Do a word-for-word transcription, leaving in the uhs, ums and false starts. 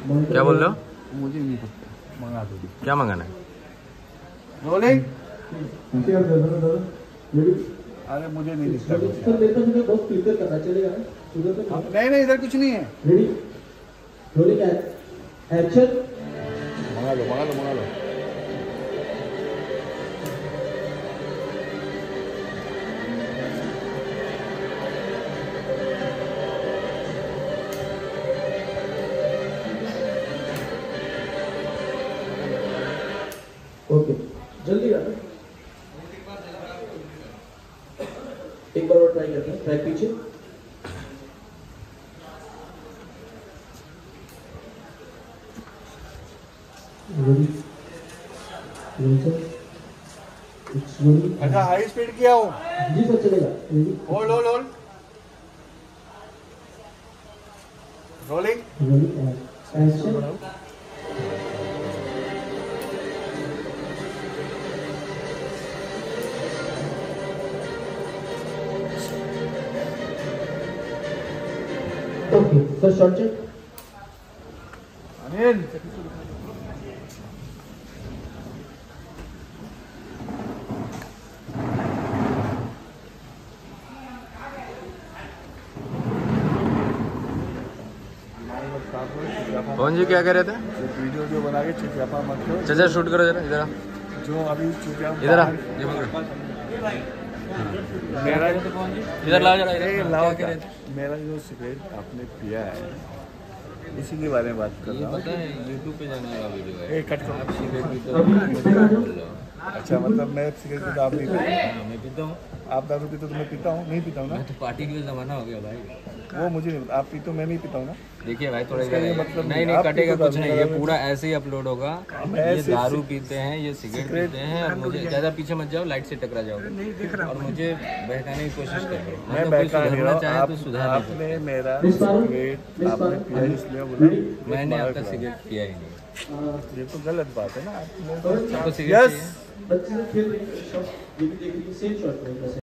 क्या बोल रहे हो? मुझे नहीं पता, मंगा दो। क्या मंगाना है? रोलिंग। अरे मुझे नहीं दिखता कुछ। नहीं नहीं इधर कुछ नहीं है। मंगा लो मंगा लो मंगा लो। ओके जल्दी आ एक बार और ट्राई करते हैं। ट्रैक पीछे अच्छा हाई स्पीड किया हो। जी सर चलेगा। Hold hold hold. Rolling. Okay sir short check. Anil कौन जी क्या कह रहे थे? वीडियो जो बना के चिटियापा मत करो। चाचा शूट करो जरा इधर। जो अभी चिटियापा इधर आ, ये पकड़ो। मेरा इधर लाओ जरा, इधर इधर लाओ। क्या मेरा जो सिगरेट आपने पिया है इसी के बारे में बात कर रहा हूँ। पता है यूट्यूब पे जाने वाला वीडियो है। ए कट करो। आप सिगरेट पीते हो, मुझे बोल रहे हो। अच्छा मतलब मैं सिगरेट पीता आप नहीं पीते? हाँ, मैं पीता हूँ। आप दारू पीते तो मैं पीता हूँ नहीं पीता हूँ ना। मैं तो पार्टी के जमाना हो गया भाई। वो मुझे नहीं, आप पीते हो मैं नहीं पीता हूँ ना। देखिए भाई थोड़ा इसका ये इधर मतलब नहीं नहीं आप कटेगा पीते हो कुछ नहीं, दारू, ये दारू पूरा ऐसे ही अपलोड होगा। मैं ये सिर्फ दारू पीते हैं, ये सिगरेट सिगरेट पीते हैं और मुझे ज़्यादा पीछे मत जाओ, लाइट से टकरा जाओगे। नहीं दिख रहा और मुझे बहकाने की कोशिश कर रहे हो। मैं मतलब कोई बहका नहीं सुधरना रहा चाहे हूँ। तो आप सुधार नहीं आपने मेरा सिगरेट आपने पिया इसलिए बोला। सकते। मैंने आपका सिगरेट पिया ही नहीं। ये तो गलत बात है ना। आपको सिगरेट यस चाहिए? बच्चे खेल रहे हैं शॉट, ये भी देख लीजिए सेम शॉट में।